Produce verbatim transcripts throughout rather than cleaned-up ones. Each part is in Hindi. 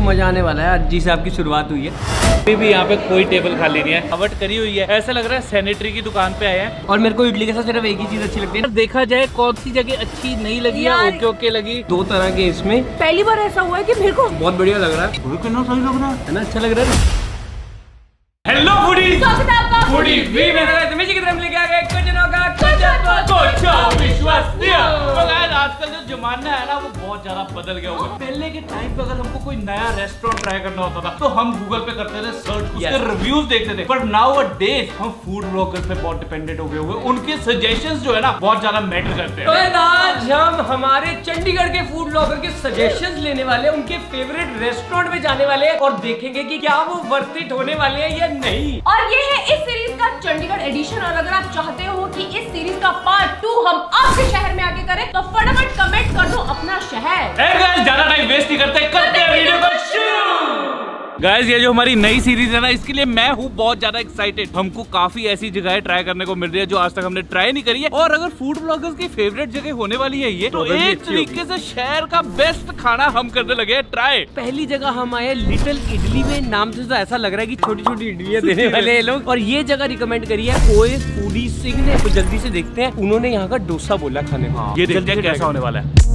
मजा आने वाला है आज जी से आपकी शुरुआत हुई है। अभी भी यहाँ पे कोई टेबल खाली नहीं है, कवट करी हुई है, ऐसा लग रहा है सैनिटरी की दुकान पे आए हैं। और मेरे को इडली के साथ सिर्फ एक ही चीज अच्छी लगती है। देखा जाए कौन सी जगह अच्छी नहीं लगी है, ओके ओके लगी। दो तरह के इसमें पहली बार ऐसा हुआ है कि मेरे को बहुत बढ़िया लग रहा है। कितना सही लग रहा है ना, अच्छा लग रहा है। हेलो फूडी, स्वागत है आपका फूडी वी में तुम्हें की तरफ लेके आ गए कुछ दिनों का कुछ विश्वसनीय। तो गाइस आजकल जो जमाना है ना वो बहुत ज्यादा बदल गया होगा। पहले के टाइम पे अगर हमको कोई नया रेस्टोरेंट ट्राई करना होता था तो हम गूगल पे करते थे सर्च, उसके रिव्यूज देखते थे। पर नाउ अ डेज हम फूड ब्लॉगर्स पे बहुत डिपेंडेंट हो गए हुए। उनके सजेशंस जो है ना बहुत ज्यादा मैटर करते हैं। तो आज हम हमारे चंडीगढ़ के फूड ब्लॉगर के सजेशंस लेने वाले, उनके फेवरेट रेस्टोरेंट में जाने वाले और देखेंगे कि क्या वो वर्थ इट होने वाले हैं या नहीं। और ये है इस सीरीज का चंडीगढ़ एडिशन। और अगर आप चाहते हो कि इस सीरीज का पार्ट टू हम आपके शहर में आके करें तो फटाफट कमेंट कर दो अपना शहर। ज्यादा टाइम वेस्ट नहीं करते, करते हैं वीडियो को शुरू। गाइस ये जो हमारी नई सीरीज है ना, इसके लिए मैं हूँ बहुत ज्यादा एक्साइटेड। हमको काफी ऐसी जगह ट्राई करने को मिल रही है जो आज तक हमने ट्राई नहीं करी है। और अगर फूड ब्लॉगर्स की फेवरेट जगह होने वाली है ये, तो एक तरीके से शहर का बेस्ट खाना हम करने लगे हैं ट्राई। पहली जगह हम आए लिटिल इडली में। नाम से तो ऐसा लग रहा है कि छोटी छोटी इडलियां देने वाले हैं लोग। और ये जगह रिकमेंड करी है ओए फूडी सिंह ने। तो जल्दी से देखते हैं, उन्होंने यहाँ का डोसा बोला खाने को। ये देखते हैं कैसा होने वाला है।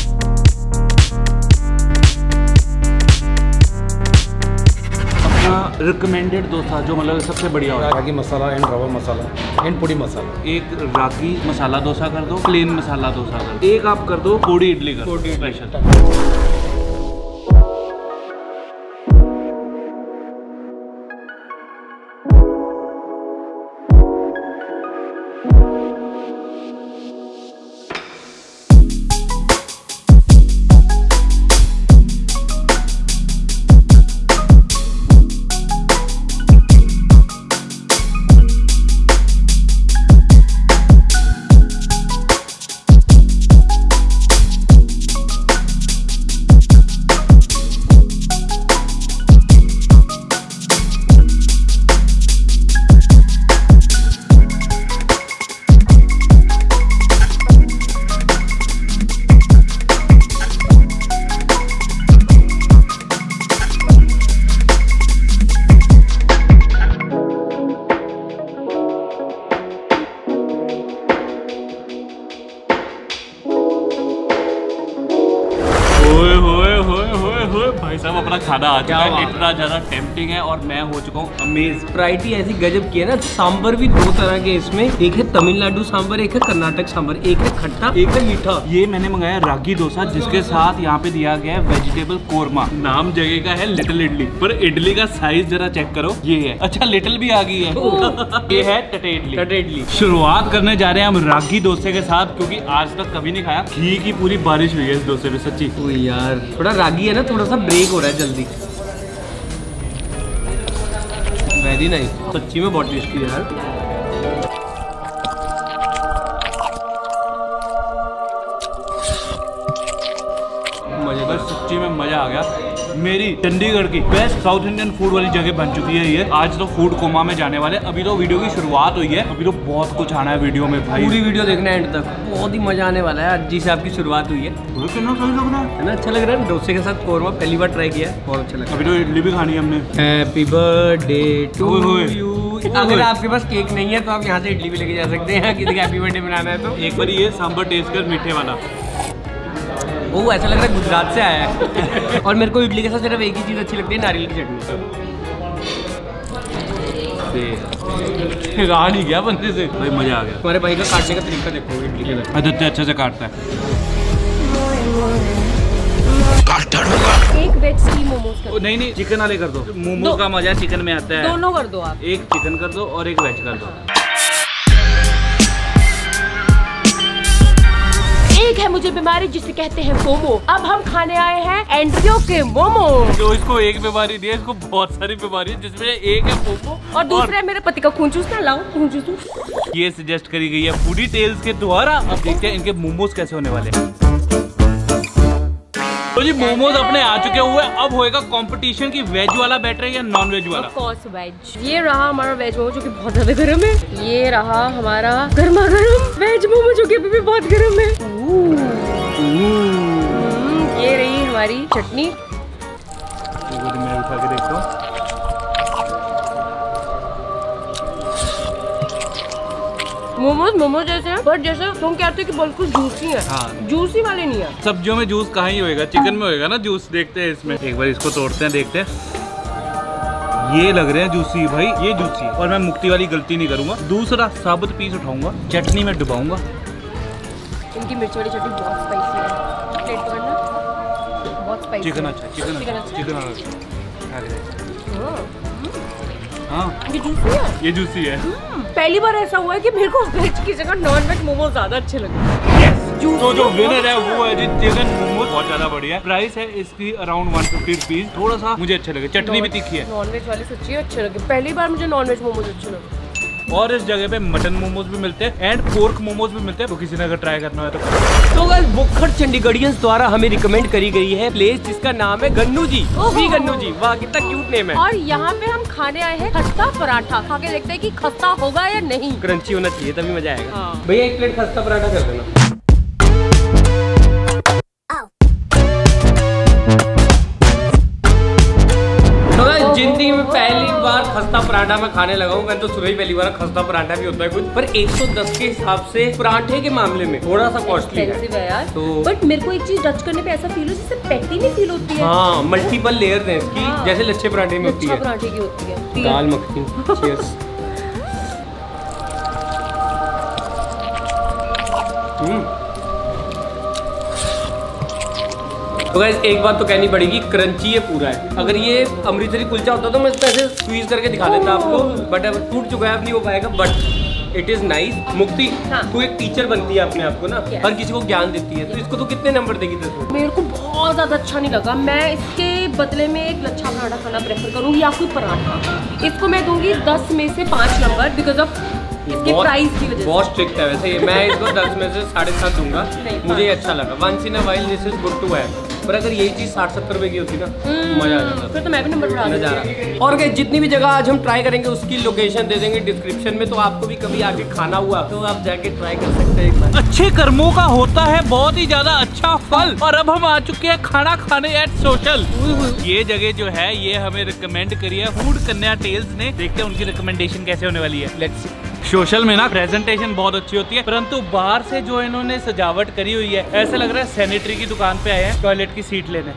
रिकमेंडेड डोसा जो मतलब सबसे बढ़िया हो, रागी मसाला एंड रवा मसाला एंड पूड़ी मसाला। एक रागी मसाला डोसा कर दो, प्लेन मसाला डोसा कर दो, एक आप कर दो पोड़ी इडली कर दो स्पेशल। भाई साहब अपना खाना आ चुका है, इतना ज्यादा टेम्पटिंग है और मैं हो चुका हूँ अमेज। वैरायटी ऐसी गजब की है ना। सांबर भी दो तरह के इसमें, एक है तमिलनाडु सांबर, एक है कर्नाटक सांबर, एक है खट्टा, एक है मीठा। ये मैंने मंगाया रागी डोसा, जिसके साथ यहाँ पे दिया गया है वेजिटेबल कोरमा। नाम जगह का है लिटिल इडली, पर इडली का साइज जरा चेक करो, ये है। अच्छा लिटिल भी आ गई है। ये है टटे इडली। टटे इडली शुरुआत करने जा रहे हैं हम रागी डोसे के साथ, क्योंकि आज तक कभी नहीं खाया। घी की पूरी बारिश हुई है इस डोसे पे सच्ची। ओ यार थोड़ा रागी है ना, थोड़ा सा ब्रेक हो रहा है जल्दी। वेरी नाइस, सच्ची में बहुत टेस्टी है यार। मजेदार, सच्ची में मजा आ गया। मेरी चंडीगढ़ की बेस्ट साउथ इंडियन फूड वाली जगह बन चुकी है ये। आज तो फूड कोमा में जाने वाले। अभी तो वीडियो की शुरुआत हुई है, अभी तो बहुत कुछ आना है वीडियो में भाई। पूरी वीडियो देखना एंड तक, बहुत ही मजा आने वाला है आज जी से आपकी शुरुआत हुई है। कितना सही लग रहा है ना, अच्छा लग रहा है। डोसे के साथ कोरमा पहली बार ट्राई किया है, बहुत अच्छा लगा। अभी तो इडली भी खानी है हमने। Happy birthday to you. अगर आपके पास केक नहीं है तो आप यहाँ से इडली भी लेके जा सकते हैं, किसी का हैप्पी बर्थडे मनाना है तो। एक बार ये सांभर टेस्ट कर, मीठे वाला। वो ऐसा लग रहा है गुजरात से आया है। और मेरे को इडली के साथ सिर्फ एक ही चीज अच्छी लगती है, नारियल की चटनी। रहा नहीं गया बंदे से भाई, मजा आ गया। तुम्हारे भाई का काटने का तरीका देखो इडली के साथ। अच्छा अच्छे से काटता है। एक वेज स्टीम मोमोज कर दो। नहीं नहीं चिकन वाले कर दो, मोमोज का मजा चिकन में आता है। दोनों कर दो आप। एक चिकन कर दो और एक वेज कर दो। एक है मुझे बीमारी जिसे कहते हैं फोमो। अब हम खाने आए हैं एंड्रियो के मोमो। जो इसको एक बीमारी दी है, इसको बहुत सारी बीमारी है, जिसमें एक है फोमो और दूसरा है मेरे पति का खून चूसना। लाओ खून चूसू। ये सजेस्ट करी गई है फूडी टेल्स के द्वारा। अब देखते हैं इनके मोमोज कैसे होने वाले हैं। तो जी मोमोज अपने आ चुके हुए, अब होएगा कंपटीशन की वेज वाला बेटर है या नॉन वेज वाला। Of course veg. ये रहा हमारा वेज मोमो जो कि बहुत ज्यादा गर्म है। ये रहा हमारा गर्मा गर्म वेज मोमो जो कि अभी भी बहुत गर्म है। ये रही हमारी चटनी। मोमोज मोमोज जैसे हैं, पर जैसे तुम कहते हो कि बिल्कुल जूसी है। हाँ। जूसी वाले नहीं है। सब्जियों में जूस कहाँ ही होएगा, चिकन में होएगा ना जूस। देखते हैं इसमें, एक बार इसको तोड़ते हैं, देखते हैं। ये लग रहे हैं जूसी भाई, ये जूसी है। और मैं मुक्ति वाली गलती नहीं करूंगा, दूसरा साबुत पीस उठाऊंगा, चटनी में डुबाऊंगा। इनकी मिर्च वाली चटनी बहुत स्पाइसी है। प्लेट पकड़ना, बहुत स्पाइसी। चिकन अच्छा, चिकन चिकन अच्छा, चिकन अच्छा। हाँ ये जूसी है। ये जूसी है। पहली बार ऐसा हुआ है कि मेरे को वेज की जगह नॉन वेज मोमोज ज्यादा अच्छे लगे। तो जो विनर है वो है जी चिकन मोमोज, बहुत ज्यादा बढ़िया। प्राइस है इसकी अराउंड वन फिफ्टी रुपीज। थोड़ा सा मुझे अच्छे लगे, चटनी भी तीखी है। नॉन वेज वाले सच्ची अच्छे लगे, पहली बार मुझे नॉन वेज मोमोज अच्छे लगे। और इस जगह पे मटन मोमोज भी मिलते हैं एंड पोर्क मोमोज भी मिलते हैं, तो किसी ने अगर ट्राई करना है तो। तो गाइस बुखड़ चंडीगढ़ियंस द्वारा हमें रिकमेंड करी गई है प्लेस जिसका नाम है गन्नू जी। श्री गन्नू जी, वाह कितना क्यूट नेम है। और यहाँ पे हम खाने आए हैं खस्ता पराठा। खा के देखते हैं कि खस्ता होगा या नहीं। क्रंची होना चाहिए तभी मजा आएगा। हाँ। भैया एक प्लेट खस्ता पराठा कर देना। जिंदगी में पहली बार खस्ता पराठा मैं खाने लगा हूँ। मैं तो सुबह ही पहली बार खस्ता पराठा भी होता है कुछ, पर एक सौ दस के हिसाब से पराठे के मामले में थोड़ा सा कॉस्टली है यार। तो बट मेरे को एक चीज टच करने पे ऐसा फील हो जैसे पैटी नहीं फील होती है। हाँ, मल्टीपल लेयर है इसकी। हाँ। जैसे लच्छे पराठे में होती है, पराठे की होती है। दाल मखनी। चीयर्स। तो गाइस एक बात तो कहनी पड़ेगी, क्रंची ये पूरा है। अगर ये अमृतसरी कुलचा होता तो मैं इसको ऐसे स्क्वीज करके दिखा देता आपको, बट अब टूट चुका है, अब नहीं हो पाएगा। But it is nice. मुक्ति, हाँ। तू एक टीचर बनती है अपने आप को ना, हर किसी को ज्ञान देती है, तो इसको तू कितने नंबर देगी? दस? मेरे को बहुत ज्यादा अच्छा नहीं लगा। मैं इसके बदले में एक लच्छा पराठा खाना प्रेफर करूंगी या कोई पराठा। इसको मैं दूंगी दस में से पाँच नंबर बिकॉज ऑफ इसके प्राइस की वजह से। बहुत स्ट्रिक्ट है वैसे। मैं इसको दस में से साढ़े सात दूंगा। मुझे अच्छा लगा। Once in a while this is good to have. पर अगर यही चीज साठ सत्तर रुपए की होती ना, मजा आ जाता। फिर तो मैं भी नंबर बढ़ा देता। और क्या, जितनी भी जगह आज हम ट्राई करेंगे उसकी लोकेशन दे देंगे डिस्क्रिप्शन में, तो आपको भी कभी आगे खाना हुआ तो आप जाके ट्राई कर सकते हैं एक बार। अच्छे कर्मों का होता है बहुत ही ज्यादा अच्छा फल। और अब हम आ चुके हैं खाना खाने एट सोशल। ये जगह जो है ये हमें रिकमेंड करी है फूड कन्या टेल्स ने। देखते हैं उनकी रिकमेंडेशन कैसे होने वाली है। Let's see. सोशल में ना प्रेजेंटेशन बहुत अच्छी होती है, परंतु बाहर से जो इन्होंने सजावट करी हुई है ऐसा लग रहा है सैनिटरी की दुकान पे आए हैं टॉयलेट की सीट लेने।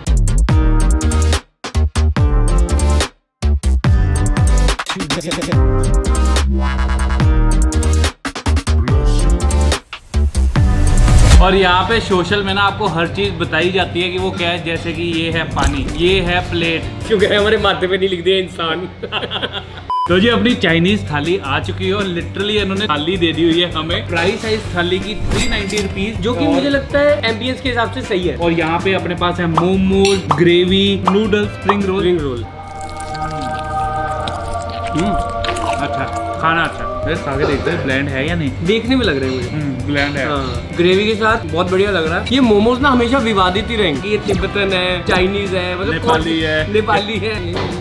और यहाँ पे सोशल में ना आपको हर चीज बताई जाती है कि वो क्या है, जैसे कि ये है पानी, ये है प्लेट, क्योंकि हमारे माथे पे नहीं लिख दिया इंसान। तो जी अपनी चाइनीज थाली आ चुकी है और लिटरली इन्होंने थाली दे दी हुई है हमें। प्राइस है इस थाली की थ्री नाइनटी रुपीज, जो कि मुझे लगता है एम्बियंस के हिसाब से सही है। और यहाँ पे अपने पास है momos, gravy, noodles, spring roll. Spring roll अच्छा, खाना अच्छा। खा के देखते हैं ब्लेंड है या नहीं। देखने में लग रहे हैं मुझे ब्लेंड है। हाँ, ग्रेवी के साथ बहुत बढ़िया लग रहा है। ये मोमोज ना हमेशा विवादित ही रहेंगे। ये तिब्बतन है, चाइनीज है, मतलब नेपाली है, नेपाली है।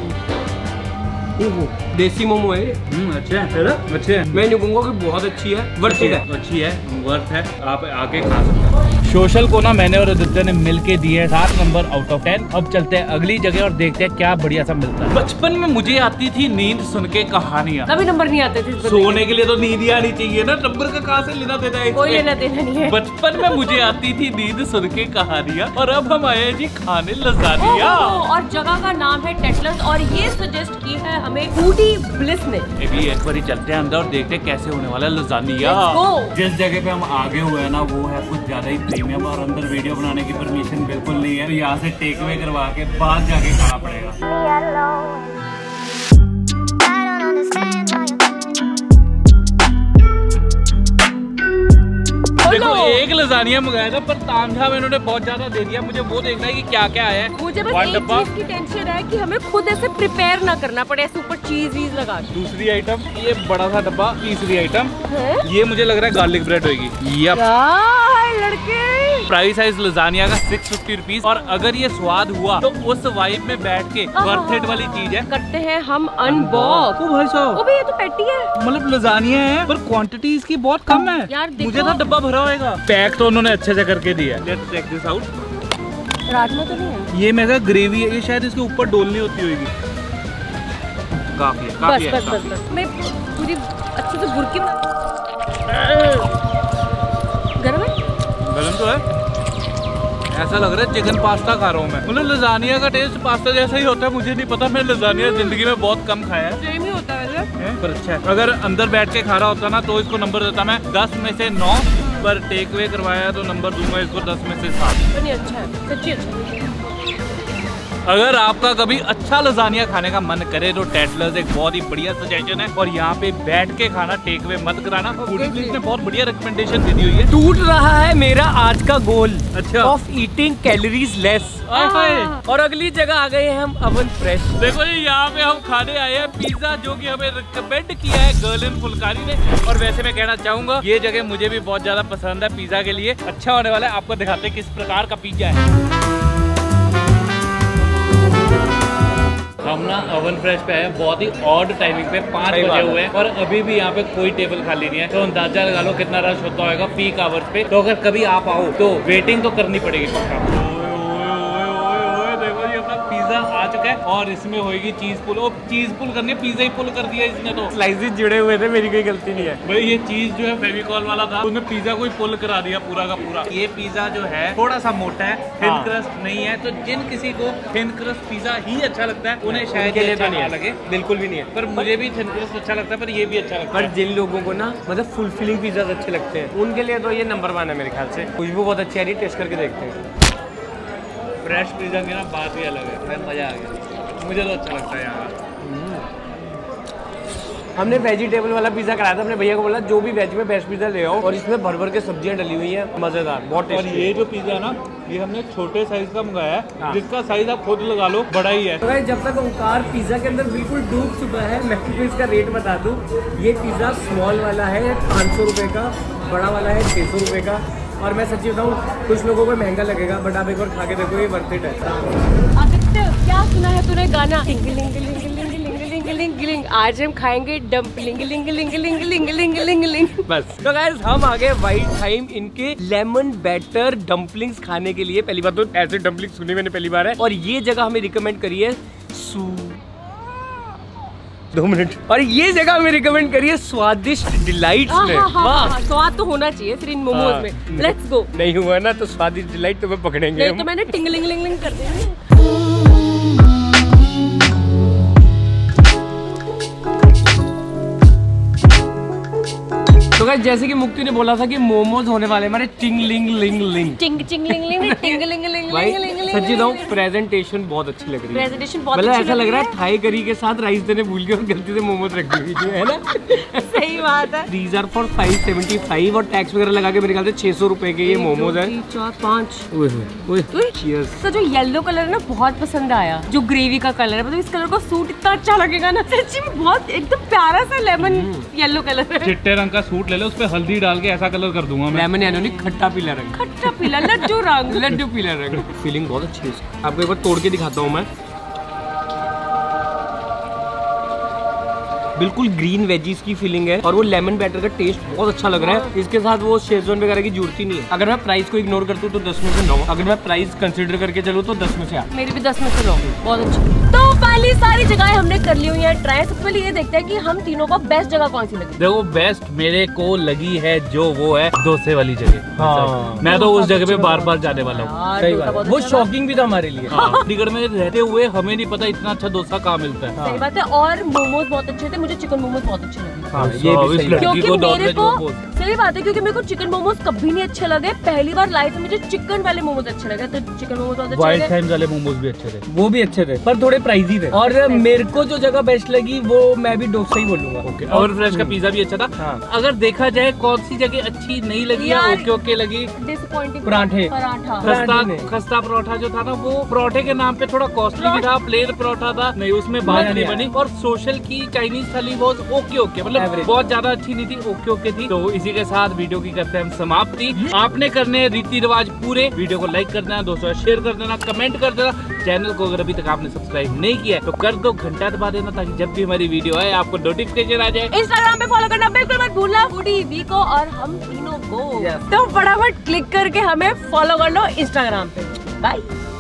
देसी मोमो है। हम्म अच्छे है ना, अच्छे है। मैं नहीं कहूँगा कि बहुत अच्छी है, वर्थ इट है। अच्छी है, वर्थ है, आप आके खा सकते हैं। सोशल को ना मैंने और आदित्य ने मिलके दिए सात नंबर आउट ऑफ टेन। अब चलते हैं अगली जगह और देखते हैं क्या बढ़िया सा मिलता है। बचपन में मुझे आती थी नींद सुन के कहानियाँ। कभी नंबर नहीं आते थे। सोने के लिए तो नींद ही आनी चाहिए ना, नंबर का कहाँ से लेना देना है? कोई लेना देना नहीं है। बचपन में मुझे आती थी नींद सुन के कहानियाँ, और अब हम आए जी खाने लजानिया। और जगह का नाम है टेटलर्स और ये सजेस्ट की है हमें फूडी ब्लिस ने। एक बार चलते हैं अंदर और देखते हैं कैसे होने वाला लजानिया। जिस जगह पे हम आगे हुए हैं ना वो है कुछ ज्यादा ही प्रीमियम, और अंदर वीडियो बनाने की परमिशन बिल्कुल नहीं है, तो यहाँ से टेक अवे करवा के बाहर जाके खाना पड़ेगा। देखो एक लजानिया मंगाया था पर तामझाम इन्होंने बहुत ज्यादा दे दिया। मुझे वो देखना है कि क्या क्या आया है। मुझे बस एक चीज की टेंशन है कि हमें खुद ऐसे प्रिपेयर ना करना पड़े, ऐसे ऊपर चीज वीज लगा। दूसरी आइटम ये बड़ा सा डब्बा। तीसरी आइटम ये मुझे लग रहा है गार्लिक ब्रेड होगी। यप लड़के। प्राइस है इस लजानिया का सिक्स फिफ्टी रुपीज। और अगर ये स्वाद हुआ तो उस वाइब में बैठ के वर्थ इट वाली चीज है। करते हैं हम अनबॉक्स। ओ भाई साहब, ओ भाई ये तो पैटी है। मतलब लजानिया है पर क्वांटिटी इसकी बहुत कम है यार। मुझे तो डब्बा भरा होएगा। पैक तो उन्होंने अच्छे से करके दिया है। Let's check this out. Rajma तो नहीं है ये, मेरा ग्रेवी है, ये शायद इसके ऊपर डोलनी होती होगी। काफी है, काफी बस, है, बस, बस, बस। मैं पूरी अच्छे से बुरकी गरम है? गरम तो है। ऐसा लग रहा है चिकन पास्ता खा रहा हूँ मैं। मतलब लजानिया का टेस्ट पास्ता जैसा ही होता है, मुझे नहीं पता, मैं लजानिया जिंदगी में बहुत कम खाया है। सेम ही होता है वैसे। पर अच्छा है। अगर अंदर बैठ के खा रहा होता ना तो इसको नंबर देता मैं दस में से नौ, पर टेक वे करवाया तो नंबर दूंगा इसको दस में से सात। तो नहीं अच्छा है, सच्ची अच्छा है। अगर आपका कभी अच्छा लजानिया खाने का मन करे तो टेटलर्स एक बहुत ही बढ़िया सजेशन है, और यहाँ पे बैठ के खाना, टेक वे मत कराना। फूडप्लीज ने बहुत बढ़िया रिकमेंडेशन दे दी हुई है। टूट रहा है मेरा आज का गोल अच्छा। Of eating calories less. और अगली जगह आ गए हैं हम अवन फ्रेश। देखो जी, यहाँ पे हम खाने आए हैं पिज्जा, जो कि हमें रिकमेंड किया है गर्ल इन फुलकारी ने। और वैसे मैं कहना चाहूंगा ये जगह मुझे भी बहुत ज्यादा पसंद है, पिज्जा के लिए अच्छा होने वाला है। आपको दिखाते हैं किस प्रकार का पिज्जा है। हम ना अवन फ्रेश पे है, बहुत ही ऑड टाइमिंग पे, पाँच बजे हुए हैं और अभी भी यहाँ पे कोई टेबल खाली नहीं है। तो अंदाजा लगा लो कितना रश होता होगा पीक आवर्स पे। तो अगर कभी आप आओ तो वेटिंग तो करनी पड़ेगी पक्का। देखो जी, अपना पिज्जा आ चुका है और इसमें होगी चीज पुल। और चीज पुल करनी है, पिज्जा ही पुल कर दिया इसने तो। स्लाइसेस जुड़े हुए थे, मेरी कोई गलती नहीं है भाई। ये चीज जो है फेविकॉल वाला था, उसने पिज्जा को ही पुल करा दिया पूरा का पूरा। ये पिज्जा जो है थोड़ा सा मोटा है, थिन हाँ। क्रस्ट नहीं है, तो जिन किसी को थिन क्रस्ट पिज्जा ही अच्छा लगता है उन्हें शायद उनके ये लिए अच्छा तो नहीं ना है। लगे। बिल्कुल भी नहीं है। पर मुझे भी थिन क्रस्ट अच्छा लगता है, पर ये भी अच्छा लगता पर है। जिन लोगों को ना मतलब फुलफिलिंग पिज्जा अच्छे लगते हैं उनके लिए तो ये नंबर वन है मेरे ख्याल से। खुशबू बहुत अच्छी आ रही है, टेस्ट करके देखते हैं। फ्रेश पिज्जा की ना बात ही अलग है, मजा आ गया। मुझे तो अच्छा लगता है यहाँ। हमने वेजिटेबल वाला पिज्जा कराया था, अपने भैया को बोला जो भी वेज में बेस्ट पिज्जा ले आओ, और इसमें भर भर के सब्जियां डली हुई हैं, मजेदार, बहुत और टेस्टी। ये जो पिज्जा है ना, ये हमने छोटे साइज का मंगाया है, हाँ। जिसका साइज आप खुद लगा लो बड़ा ही है। तो गाइस, जब तक ओंकार पिज्जा के अंदर बिल्कुल डूब चुका है, मैं आपको इसका रेट बता दूं। ये पिज्जा स्मॉल वाला है पाँच सौ रुपये का, बड़ा वाला है छः सौ रुपये का। और मैं सच्ची बताऊँ, कुछ लोगों को महंगा लगेगा, बट आप एक बार खा के देखो, ये वर्थ इट है। आदित्य, क्या सुना है तूने गाना? टिंगलिंग लिंग लिंग लिंग लिंग लिंग। आज हम खाएंगे डम्पलिंग लिंग लिंग लिंग लिंग लिंग लिंग लिंग। बस तो गाइस, हम आ गए वाइट टाइम इनके लेमन बैटर डम्पलिंग्स खाने के लिए। पहली बार तो ऐसे डम्पलिंग्स सुनी मैंने पहली बार है, और ये जगह हमें रिकमेंड करी है सू दो मिनट और ये जगह हमें रिकमेंड करी है स्वादिष्ट डिलाइट्स ने। वाह, स्वाद तो होना चाहिए फिर इन मोमोज में। Let's go. नहीं हुआ ना तो स्वादिष्ट डिलाइट तुम्हें पकड़ेंगे नहीं हम। तो मैंने टिंगलिंग लिंग लिंग कर दिया। तो गाइस, जैसे कि मुक्ति ने बोला था कि मोमोज होने वाले हमारे टिंग लिंग लिंग लिंग। टिंग टिंग लिंग लिंग टिंग लिंग लिंग भाई लिंग लिंग। सच्ची बताऊं, प्रेजेंटेशन बहुत अच्छी लग रही है। प्रेजेंटेशन बहुत मतलब अच्छी ऐसा लग लग रहा रही है थाई करी के साथ राइस देने भूल गए और गलती से मोमोज रख दी हुई है ना। सही बात है। These are for five seventy five और टैक्स वगैरह लगा के मेरे ख्याल से छह सौ रुपए के ये मोमोज है। चार पाँच। ओए चीयर्स। तो जो येलो कलर है ना बहुत पसंद आया, जो ग्रेवी का कलर है, मतलब इस कलर को सूट इतना अच्छा लगेगा ना, सच्ची में बहुत एकदम प्यारा सा लेमन येलो कलर है। चिट्टे रंग का सूट ले लो, उस पे हल्दी डाल के ऐसा कलर कर दूंगा मैं। लेमन यानी खट्टा पीला रंग। खट्टा पीला लड्डू रंग। लड्डू पीला रंग। फीलिंग बहुत अच्छी है इसकी। आपको एक बार तोड़ के दिखाता हूँ मैं। बिल्कुल ग्रीन वेजीज की फीलिंग है और वो लेमन बैटर का टेस्ट बहुत अच्छा लग रहा है। इसके साथ वो शेजवान वगैरह की जरूरत ही नहीं है। अगर मैं प्राइस को इग्नोर करता हूँ तो दस में से नौ, अगर मैं प्राइस कंसीडर करके चलूँ तो दस में से आठ। मेरी भी दस में से नौ। बहुत अच्छी। तो पहली सारी जगह हमने कर ली हुई है ट्राई। सबसे पहले ये देखते हैं कि हम तीनों को बेस्ट जगह कौन सी लगी। देखो, बेस्ट मेरे को लगी है जो वो है डोसे वाली जगह। हाँ। मैं तो उस जगह पे बार बार जाने वाला हूँ। सही बात है। वो शॉकिंग भी था हमारे लिए। चंडीगढ़ में रहते हुए हमें नहीं पता इतना अच्छा डोसा कहाँ मिलता है। सही बात है। और मोमोज बहुत अच्छे थे, मुझे चिकन मोमोज बहुत अच्छे लगे। हाँ, ये भी सही है। क्योंकि मेरे को सही बात है, क्योंकि मेरे को चिकन मोमोज कभी नहीं अच्छे लगे। पहली बार लाइफ में मुझे चिकन वाले मोमोज अच्छे लगे, तो चिकन मोमोज बहुत अच्छे वाइल्ड लगे। टाइम्स वाले मोमोज भी अच्छे थे। वो भी अच्छे थे पर थोड़े प्राइजी थे। और मेरे को जो जगह बेस्ट लगी वो मैं भी डोसा ही बोलूंगा। ओके। और फ्रेश का पिज्जा भी अच्छा था। हाँ। अगर देखा जाए कौन सी जगह अच्छी नहीं लगी या यार, ओके ओके लगी, डिसअपॉइंटिंग पराठे। पराठा। खस्ता पराठे नहीं। खस्ता परोठा जो था ना, वो परोठे के नाम पे थोड़ा कॉस्टली भी था। प्लेन परोठा था, नहीं उसमें बात मजा नहीं नहीं बनी। और सोशल की चाइनीज थाली वो ओके ओके, मतलब Average। बहुत ज्यादा अच्छी नहीं थी, ओके ओके थी। तो इसी के साथ वीडियो की करते हैं हम समाप्ति। आपने करने रीति रिवाज पूरे। वीडियो को लाइक कर देना, दोस्तों शेयर कर देना, कमेंट कर देना। चैनल को अगर अभी तक आपने सब्सक्राइब नहीं किया है तो कर दो, घंटा दबा देना ताकि जब भी हमारी वीडियो आए आपको नोटिफिकेशन आ जाए। इंस्टाग्राम पे फॉलो करना बिल्कुल मत भूलना, फूडी वी को और हम तीनों को। Yes। तो फटाफट क्लिक करके हमें फॉलो कर लो इंस्टाग्राम पे। बाय।